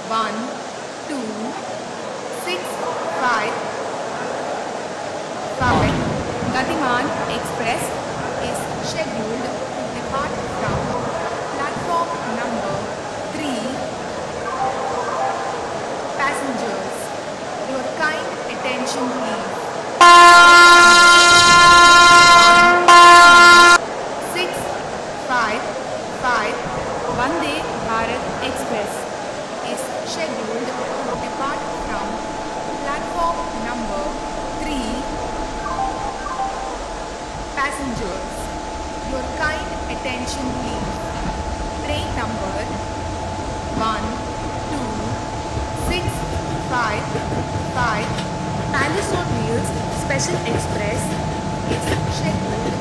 1, 2, 6, 5, 5. Gatiman Express is scheduled to depart from platform number 3. Passengers, your kind attention please. 6, 5, 5. Vande Bharat Express is scheduled to depart from platform number 3. Passengers, your kind attention please. Train number 1, 2, 6, 5, 5. Palace on Wheels Special Express is scheduled